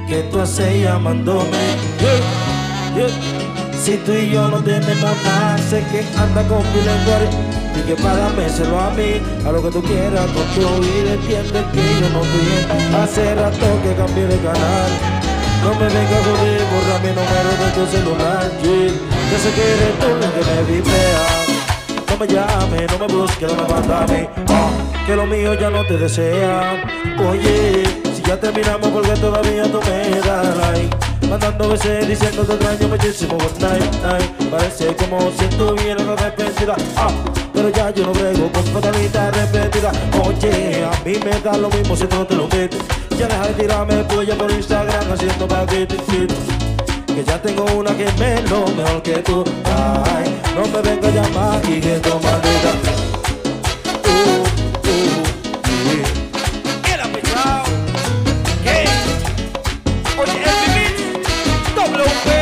¿qué tú haces llamándome? Si tú y yo no tenemos nada, sé que anda con Bilenguari y que para dámelo a mí, a lo que tú quieras construir. Entiende que yo no estoy bien, hace rato que cambié de canal. No me vengas a joder, borra mi número de tu celular, yo sé que eres tú la que me vibrea. No me llames, no me busques, no me mandes que lo mío ya no te desea. Oye, si ya terminamos, porque todavía tú me das like, mandando veces diciendo te extraño muchísimo, good night, night. Parece como si estuvieras arrepentida, pero ya yo no brego con fatalidad arrepentida. Oye, a mí me da lo mismo si tú no te lo metes. Ya deja de tirarme polla por Instagram haciendo paquetes, que ya tengo una que es menos mejor que tú. Ay, no me venga a llamar y que tu maldita. Era pesado. ¿Qué? Oye, el Mix WP.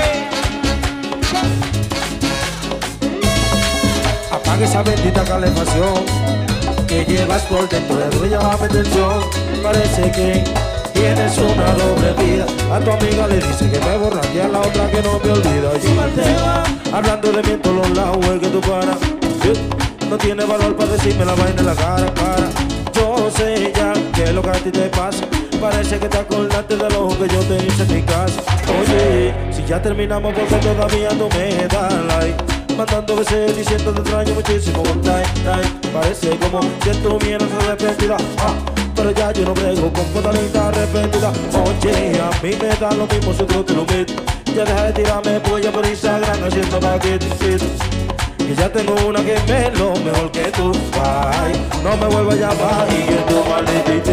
Apaga esa bendita calefacción que llevas por dentro de tu, llámame atención. Parece que tienes una doble vida. A tu amiga le dice que me borra y a la otra que no me olvida. Y hablando de mí en todos los lados, el que tú paras no tiene valor para decirme la vaina en la cara, cara. Yo sé ya que es lo que a ti te pasa. Parece que te acordaste de lo que yo te hice en mi casa. Oye, si ya terminamos, porque todavía tú me das like, mandando veces diciendo te extraño muchísimo, good night, night. Parece como si estuvieras arrepentida, pero ya yo no brego con fatalidad arrepentida. Oye, a mí me da lo mismo si tú te lo metes. Ya deja de tirarme polla por Instagram haciendo paquetes, que ya tengo una que es lo mejor que tú. Ay, no me vuelvas a llamar y que tú maldita.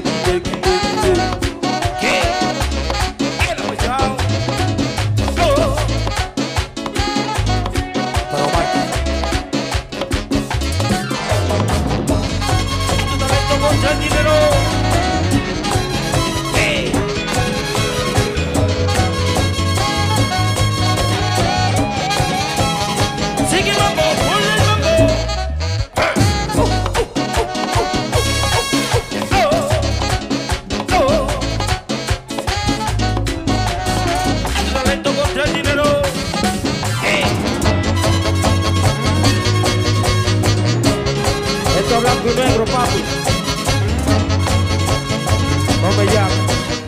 ¿Qué? Era pesado. No. Pero Mike, Tu talento contra el dinero. Hey. Sigue el mambo, ponle el mambo. Tu talento contra el dinero. Hey. esto es blanco y negro, papi. No me llames.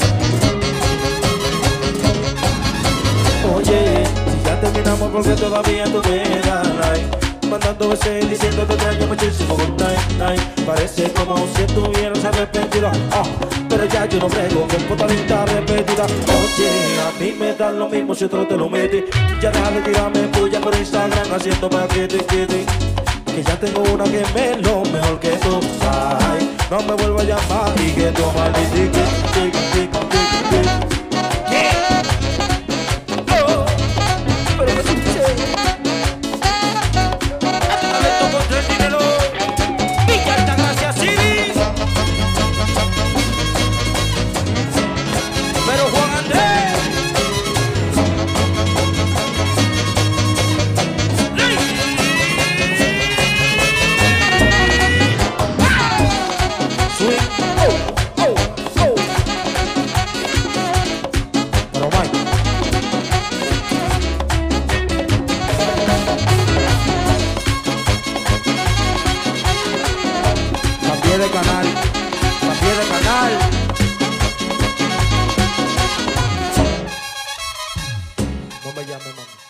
Oye, si ya terminamos, porque todavía tú me das like, mandando veces diciendo te extraño muchísimo, good night, night. Parece como si estuvieras arrepentida, pero ya yo no brego con fatalidad repetida. Oye, a mí me da lo mismo si otro te lo metes. Ya deja de tirarme puya por Instagram haciendo paquetes, que ya tengo una que es lo mejor que tú. Ay, no me vuelvas a llamar y que tú maldita. ¿Qué? No. Pero me escuché. Tu talento contra el dinero. Villa Altagracia City. Pero Juan Andrés. Swing. Pero Mike, cambié de canal, cambié de canal. No me llames, mamá.